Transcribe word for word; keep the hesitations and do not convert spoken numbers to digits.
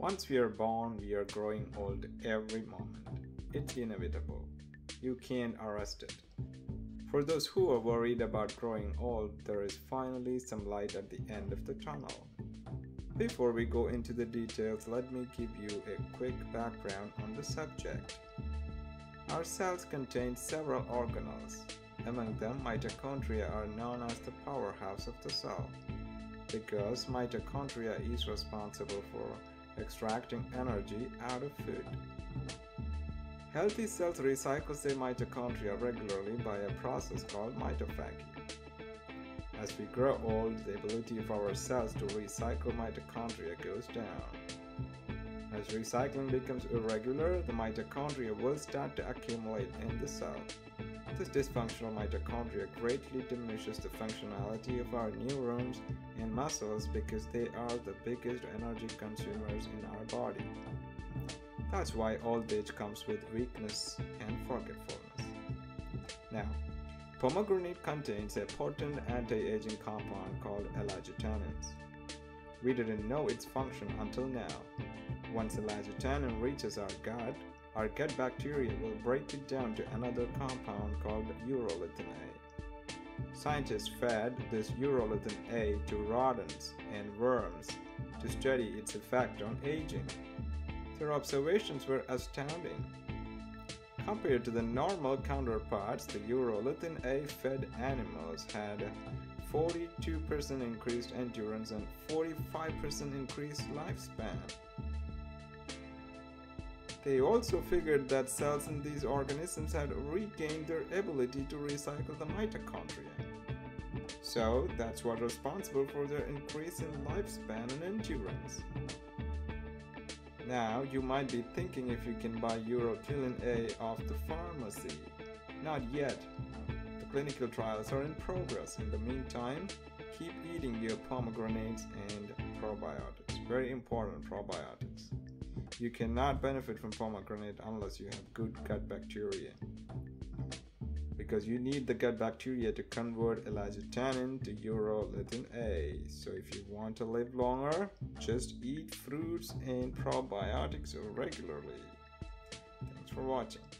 Once we are born, we are growing old every moment. It's inevitable. You can't arrest it. For those who are worried about growing old, there is finally some light at the end of the tunnel. Before we go into the details, let me give you a quick background on the subject. Our cells contain several organelles. Among them, mitochondria are known as the powerhouse of the cell, because mitochondria is responsible for extracting energy out of food. Healthy cells recycle their mitochondria regularly by a process called mitophagy. As we grow old, the ability of our cells to recycle mitochondria goes down. As recycling becomes irregular, the mitochondria will start to accumulate in the cell. This dysfunctional mitochondria greatly diminishes the functionality of our neurons and muscles because they are the biggest energy consumers in our body. That's why old age comes with weakness and forgetfulness. Now, pomegranate contains a potent anti-aging compound called elagitanins. We didn't know its function until now. Once elagitanin reaches our gut, our gut bacteria will break it down to another compound called Urolithin A. Scientists fed this Urolithin A to rodents and worms to study its effect on aging. Their observations were astounding. Compared to the normal counterparts, the Urolithin A-fed animals had forty-two percent increased endurance and forty-five percent increased lifespan. They also figured that cells in these organisms had regained their ability to recycle the mitochondria. So that's what's responsible for their increase in lifespan and endurance. Now, you might be thinking if you can buy Urolithin A off the pharmacy. Not yet. The clinical trials are in progress. In the meantime, keep eating your pomegranates and probiotics. Very important, probiotics. You cannot benefit from pomegranate unless you have good gut bacteria, because you need the gut bacteria to convert elagitanin to Urolithin A. So if you want to live longer, just eat fruits and probiotics regularly. Thanks for watching.